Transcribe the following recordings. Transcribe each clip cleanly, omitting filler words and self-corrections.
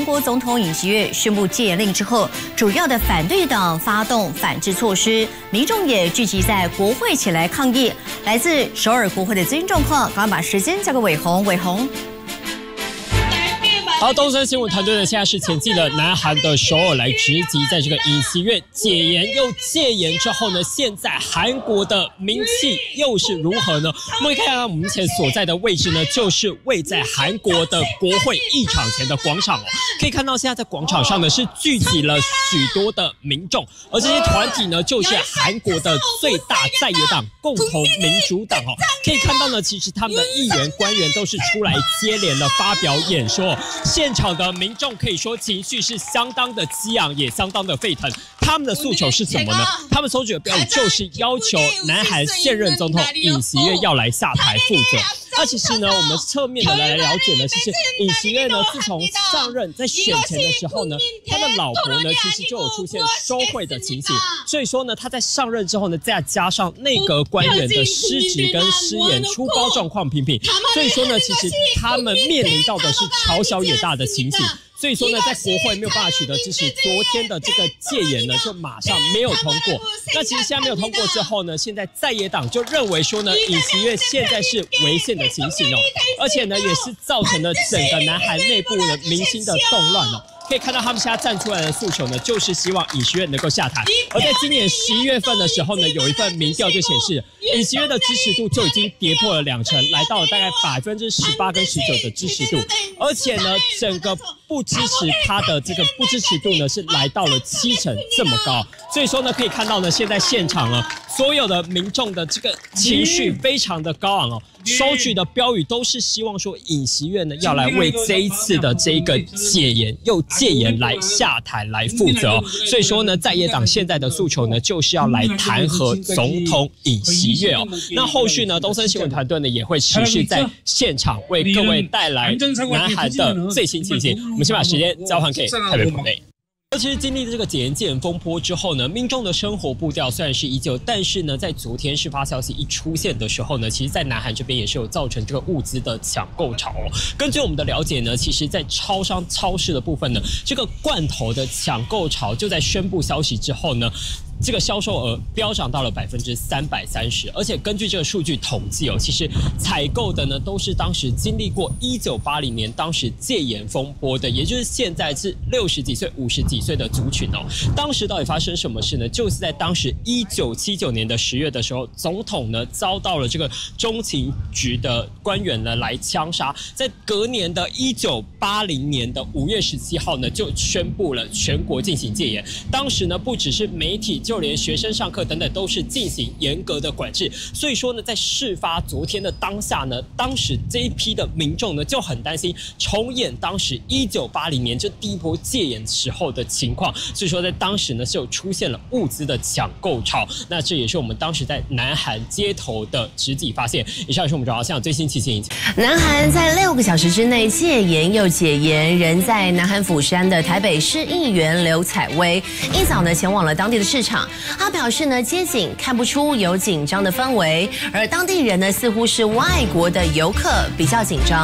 韩国总统尹锡悦宣布戒严令之后，主要的反对党发动反制措施，民众也聚集在国会前来抗议。来自首尔国会的资讯状况，赶快把时间交给伟鸿。伟鸿。 好，东森新闻团队呢，现在是前进了南韩的首尔来直击，在这个尹锡悦解严又戒严之后呢，现在韩国的名气又是如何呢？我们可以看到我们目前所在的位置呢，就是位在韩国的国会议场前的广场哦。可以看到现在在广场上呢是聚集了许多的民众，而这些团体呢就是韩国的最大在野党共同民主党哦。可以看到呢，其实他们的议员官员都是出来接连的发表演说。 现场的民众可以说情绪是相当的激昂，也相当的沸腾。他们的诉求是什么呢？他们所举的标语就是要求南韩现任总统尹锡悦要来下台负责。那其实呢，我们侧面的来了解呢，其实尹锡悦呢，自从上任在选前的时候呢，他的老婆呢，其实就有出现收贿的情形。所以说呢，他在上任之后呢，再加上内阁官员的失职跟失言、出包状况频频，所以说呢，其实他们面临到的是朝小野大的情形。 所以说呢，在国会没有办法取得支持，昨天的这个戒严呢，就马上没有通过。那其实现在没有通过之后呢，现在在野党就认为说呢，尹锡悦现在是违宪的情形哦，而且呢，也是造成了整个南韩内部的民心的动乱哦。 可以看到，他们现在站出来的诉求呢，就是希望尹锡悦能够下台。而在今年11月份的时候呢，有一份民调就显示，尹锡悦的支持度就已经跌破了2成，来到了大概18%跟19%的支持度。而且呢，整个不支持他的这个不支持度呢，是来到了7成这么高。所以说呢，可以看到呢，现在现场呢，所有的民众的这个情绪非常的高昂哦。 收取的标语都是希望说尹锡悦呢要来为这一次的这个解严又戒严来下台来负责哦，所以说呢在野党现在的诉求呢就是要来弹劾总统尹锡悦哦。那后续呢东森新闻团队呢也会持续在现场为各位带来南韩的最新情形。我们先把时间交还给台北普内。 尤其是经历这个戒严风波之后呢，民众的生活步调虽然是依旧，但是呢，在昨天事发消息一出现的时候呢，其实，在南韩这边也是有造成这个物资的抢购潮哦。根据我们的了解呢，其实，在超市的部分呢，这个罐头的抢购潮就在宣布消息之后呢。 这个销售额飙涨到了330%，而且根据这个数据统计哦，其实采购的呢都是当时经历过1980年当时戒严风波的，也就是现在是60几岁、50几岁的族群哦。当时到底发生什么事呢？就是在当时1979年的10月的时候，总统呢遭到了这个中情局的官员呢来枪杀，在隔年的1980年的5月17号呢就宣布了全国进行戒严。当时呢不只是媒体。 就连学生上课等等都是进行严格的管制，所以说呢，在事发昨天的当下呢，当时这一批的民众呢就很担心重演当时1980年这第一波戒严时候的情况，所以说在当时呢是有出现了物资的抢购潮，那这也是我们当时在南韩街头的实际发现。以上是我们主要向最新情形。 南韩在6个小时之内戒严又解严，人在南韩釜山的台北市议员刘彩薇一早呢前往了当地的市场。 他表示呢，街景看不出有紧张的氛围，而当地人呢，似乎是外国的游客比较紧张。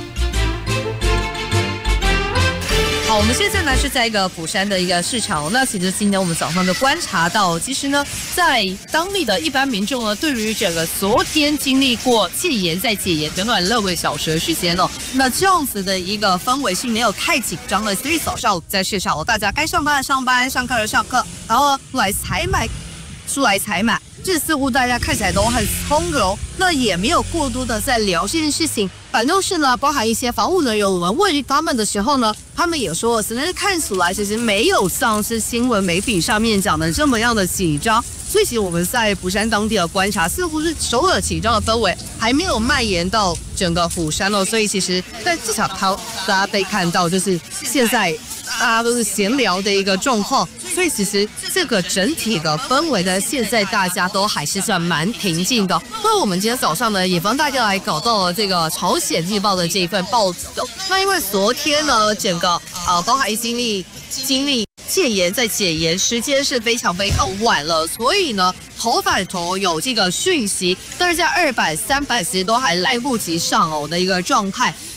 好，我们现在呢是在一个釜山的一个市场。那其实今天我们早上就观察到，其实呢，在当地的一般民众呢，对于整个昨天经历过戒严再戒严短短6个小时的时间哦，那这样子的一个氛围是没有太紧张的。所以早上在市场，大家该上班的上班，上课的上课，然后出来采买。 这似乎大家看起来都很从容，那也没有过多的在聊这件事情。反正是呢，包含一些防务人员，我们问他们的时候呢，他们也说，只是看起来其实没有像是新闻媒体上面讲的这么样的紧张。所以其实我们在釜山当地的观察，似乎是首尔紧张的氛围还没有蔓延到整个釜山哦。所以其实在这场大家可以看到，就是现在。 大家都是闲聊的一个状况，所以其实这个整体的氛围呢，现在大家都还是算蛮平静的。那我们今天早上呢，也帮大家来搞到了这个朝鲜日报的这一份报纸哦。那因为昨天呢，整个包含经历戒严再解严，时间是非常晚了，所以呢，头版头有这个讯息，但是在2版、3版其实都还来不及上的一个状态。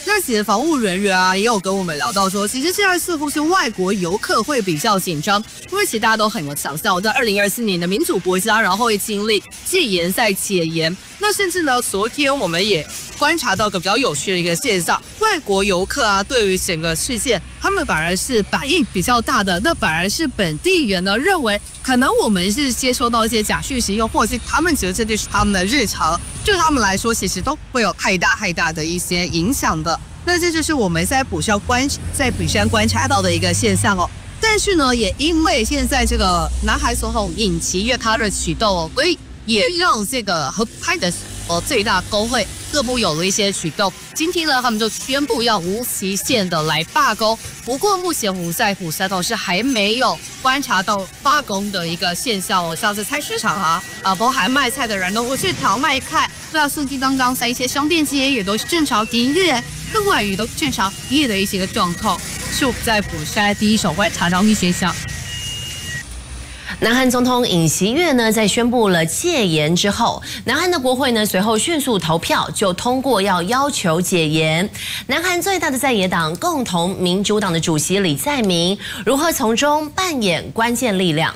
那其实防务人员啊，也有跟我们聊到说，其实现在似乎是外国游客会比较紧张，因为其实大家都很有想象，在2024年的民主国家，然后会经历戒严再解严。那甚至呢，昨天我们也观察到一个比较有趣的一个现象，外国游客啊，对于整个事件，他们反而是反应比较大的，那反而是本地人呢认为，可能我们是接收到一些假讯息，又或者是他们觉得这就是他们的日常，对他们来说其实都不会有太大的一些影响的。那这就是我们在釜山观察到的一个现象哦。但是呢，也因为现在这个南韩总统尹锡悦他的启动哦，所以也让这个合拍的最大工会各部有了一些举动。今天呢，他们就宣布要无期限的来罢工。不过目前在釜山是还没有观察到罢工的一个现象哦，像是菜市场包含卖菜的人都会去调卖菜，那甚至刚刚在一些商店街也都是正常营业，另外也都正常营业的一些状况，是我在釜山第一手观察到一些现象。 南韩总统尹锡悦呢，在宣布了戒严之后，南韩的国会呢随后迅速投票，就通过要求解严。南韩最大的在野党共同民主党的主席李在明如何从中扮演关键力量？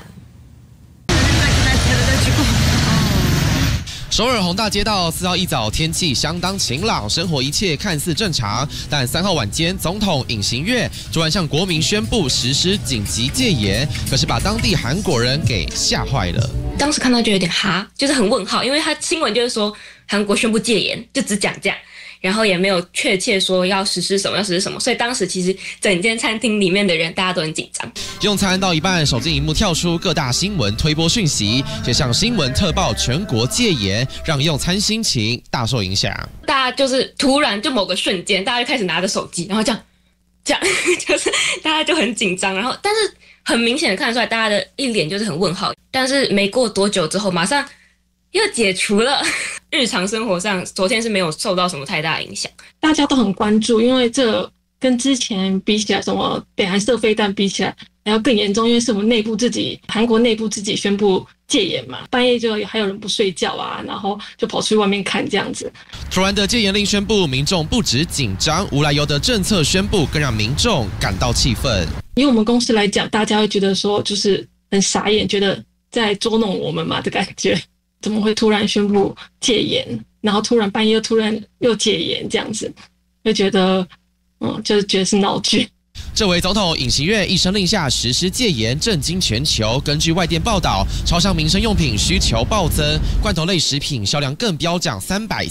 首尔弘大街道4号一早天气相当晴朗，生活一切看似正常。但3号晚间，总统尹锡悦突然向国民宣布实施紧急戒严，可是把当地韩国人给吓坏了。 当时看到就有点哈，就是很问号，因为他新闻就是说韩国宣布戒严，就只讲这样。然后也没有确切说要实施什么，所以当时其实整间餐厅里面的人大家都很紧张。 用餐到一半，手机荧幕跳出各大新闻推播讯息，写上新闻特报全国戒严，让用餐心情大受影响。 大家就是突然就某个瞬间，大家就开始拿着手机，然后这样就是大家就很紧张，然后但是很明显的看得出来，大家的一脸就是很问号。但是没过多久之后，马上又解除了。日常生活上，昨天是没有受到什么太大影响。 大家都很关注，因为这跟之前比起来，什么北韩射飞弹比起来还要更严重，因为是我们韩国内部自己宣布戒严嘛，半夜就还有人不睡觉啊，然后就跑出去外面看这样子。 突然的戒严令宣布，民众不止紧张，无来由的政策宣布更让民众感到气愤。 以我们公司来讲，大家会觉得说就是很傻眼，觉得在捉弄我们嘛的感觉。怎么会突然宣布戒严，然后突然半夜又戒严这样子，就觉得就是觉得是闹剧。 这位总统尹锡悦一声令下实施戒严，震惊全球。根据外电报道，超商民生用品需求暴增，罐头类食品销量更飙涨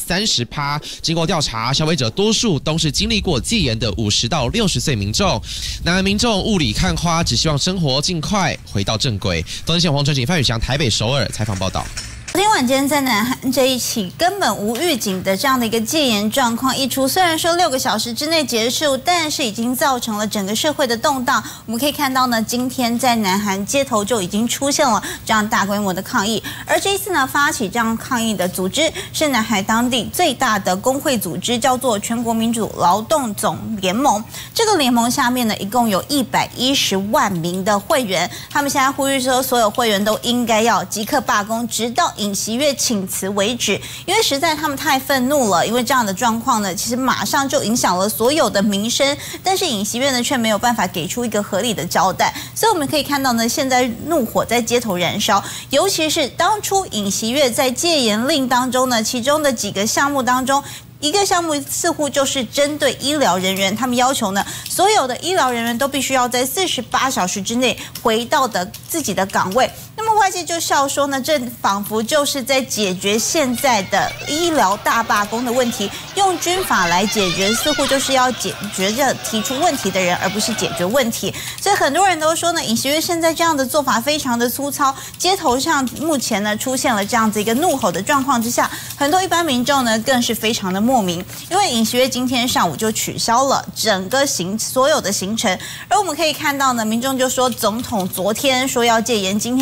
330%。经过调查，消费者多数都是经历过戒严的50到60岁民众。南韩民众雾里看花，只希望生活尽快回到正轨。东森新闻黄晨景、范宇翔台北、首尔采访报道。 昨天晚间在南韩这一起根本无预警的这样的一个戒严状况一出，虽然说6个小时之内结束，但是已经造成了整个社会的动荡。我们可以看到呢，今天在南韩街头就已经出现了这样大规模的抗议，而这一次呢，发起这样抗议的组织是南韩当地最大的工会组织，叫做全国民主劳动总联盟。这个联盟下面呢，一共有110万名的会员，他们现在呼吁说，所有会员都应该要即刻罢工，直到尹锡悦请辞为止，因为实在他们太愤怒了，因为这样的状况呢，其实马上就影响了所有的民生，但是尹锡悦呢却没有办法给出一个合理的交代，所以我们可以看到呢，现在怒火在街头燃烧，尤其是当初尹锡悦在戒严令当中呢，其中的几个项目当中。一个项目似乎就是针对医疗人员，他们要求呢，所有的医疗人员都必须要在48小时之内回到自己的岗位。那么外界就笑说呢，这仿佛就是在解决现在的医疗大罢工的问题，用军法来解决，似乎就是要解决这提出问题的人，而不是解决问题。所以很多人都说呢，尹锡悦现在这样的做法非常的粗糙，街头上目前呢出现了这样子一个怒吼的状况之下，很多一般民众呢更是非常的莫名，因为尹锡悦今天上午就取消了整个所有的行程，而我们可以看到呢，民众就说总统昨天说要戒严，今天早上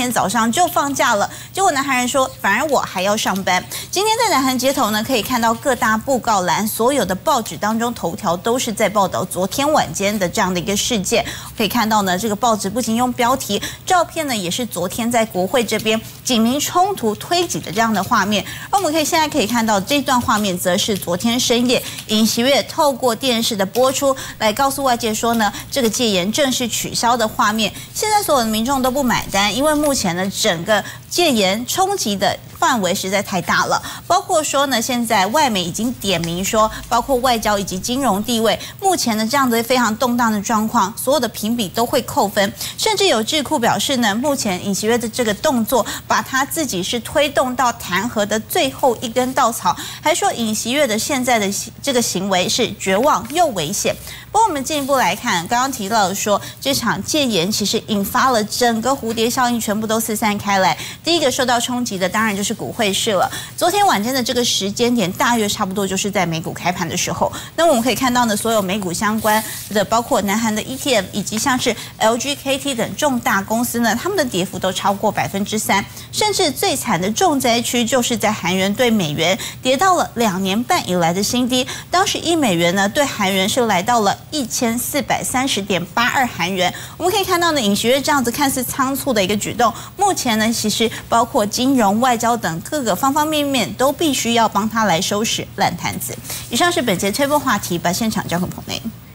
方就放假了。结果南韩人说，反而我还要上班。今天在南韩街头呢，可以看到各大布告栏，所有的报纸当中头条都是在报道昨天晚间的这样的一个事件。可以看到呢，这个报纸不仅用标题，照片呢也是昨天在国会这边警民冲突推挤的这样的画面。而我们现在可以看到这段画面，则是昨天深夜尹锡悦透过电视的播出来告诉外界说呢，这个戒严正式取消的画面。现在所有的民众都不买单，因为目前呢整个戒严冲击的范围实在太大了，包括说呢，现在外媒已经点名说，包括外交以及金融地位，目前的这样的非常动荡的状况，所有的评比都会扣分，甚至有智库表示呢，目前尹锡悦的这个动作，把他自己是推动到弹劾的最后一根稻草，还说尹锡悦的现在的这个行为是绝望又危险。不过我们进一步来看，刚刚提到的说，这场戒严其实引发了整个蝴蝶效应，全部都四散开来。第一个受到冲击的当然就是股汇市了。昨天晚间的这个时间点，大约差不多就是在美股开盘的时候。那我们可以看到呢，所有美股相关的，包括南韩的 ETF 以及像是 LG、KT 等重大公司呢，他们的跌幅都超过3%，甚至最惨的重灾区就是在韩元对美元跌到了2年半以来的新低。当时1美元呢对韩元是来到了1430.82韩元。我们可以看到呢，尹锡悦这样子看似仓促的一个举动，目前呢其实包括金融、外交等各个方方面面都必须要帮他来收拾烂摊子。以上是本节推播话题，把现场交给彭内。